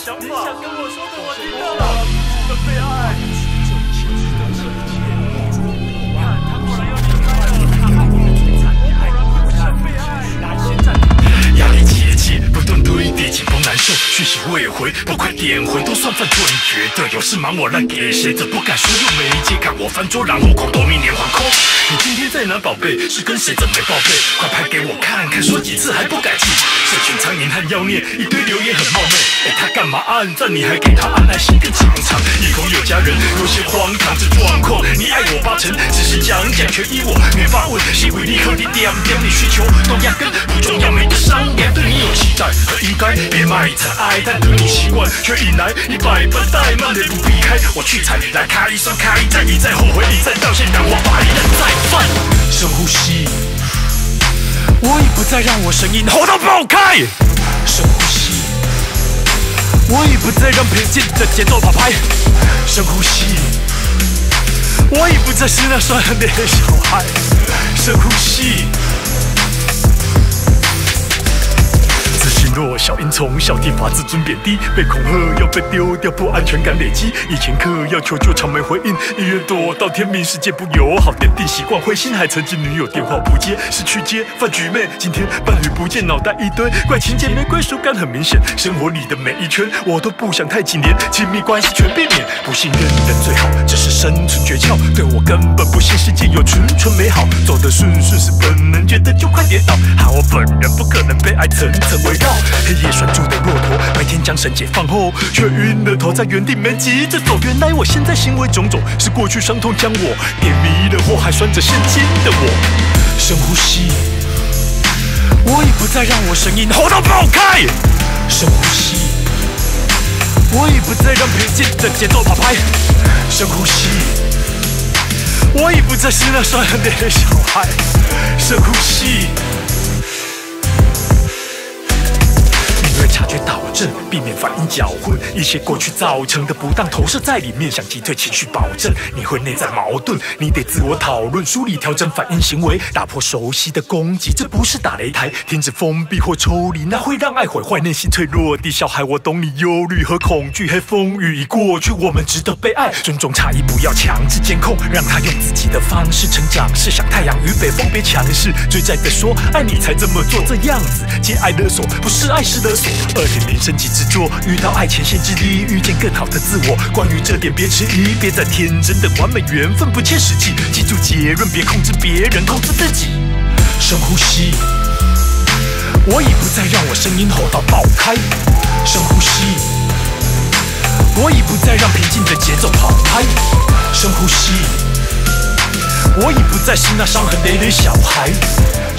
想法，你想跟我说的我听到了，值得被爱。看，他果然要离开了，他爱你的摧残，我果然会不想被爱。男性战斗， 压力结界不断堆叠，紧绷难受，讯息未回，不快点回都算犯准绝对。有事忙我让给谁？这不敢说又没接，看我翻桌，然后狂夺明年惶恐。你今天在哪，宝贝？是跟谁怎没报备？快拍给我看看，说几次还不改进。社群苍蝇和妖孽，一堆留言很冒昧。他干嘛按赞？你还给他按爱心更长长。一口有家人，有些荒唐这状况。你爱我8成，只是讲全依我。没发问，是为你和你点你需求都压根不重要，没得商量。对你有期待和应该，别卖惨爱，但对你习惯，却引来你百般怠慢，雷不避开。我去踩来开一双开战，一再后悔，一再道歉，让我把一人再犯。深呼吸，我已不再让我声音吼到爆开。深呼吸，我已不再让平静的节奏跑拍。深呼吸，我已不再是那双很累的小孩。深呼吸。自信弱小，因从小体罚自尊贬低，被恐吓要被丢掉，不安全感累积。以前嗑药求救常没回应，医院躲到天明，世界不友好，奠定习惯灰心，还曾经女友电话不接，是去接饭局妹。今天伴侣不见，脑袋一堆怪情节，没归属感很明显。生活里的每一圈我都不想太紧连，亲密关系全避免，不信任人最好，这是生存诀窍。对我根本不信世界有纯美好，走得顺是本能，觉得就快跌倒。喊我本人不可能被爱层层围绕。黑夜拴住的骆驼，白天将绳解放后，却晕了头，在原地没急着走。原来我现在行为种种，是过去伤痛将我点迷了惑，还拴着现今的我。深呼吸，我已不再让我声音吼到爆开。深呼吸，我已不再让平静的节奏跑拍。深呼吸，我已不再是那双很累的小孩。深呼吸。察觉导正，避免反应搅混，一些过去造成的不当投射在里面，想击退情绪保证，你会内在矛盾，你得自我讨论，梳理调整反应行为，打破熟悉的攻击，这不是打擂台，停止封闭或抽离，那会让爱毁坏内心脆弱的小孩。我懂你忧虑和恐惧，黑风雨已过去，我们值得被爱，尊重差异，不要强制监控，让他用自己的方式成长。是想太阳与北风，别强势，追债的说爱你才这么做，这样子接爱勒索，不是爱是勒索。2.0升级制作，遇到爱前线之力，遇见更好的自我。关于这点别迟疑，别再天真的完美缘分不切实际。记住结论，别控制别人，控制自己。深呼吸，我已不再让我声音吼到爆开。深呼吸，我已不再让平静的节奏跑拍。深呼吸，我已不再是那伤痕累累小孩。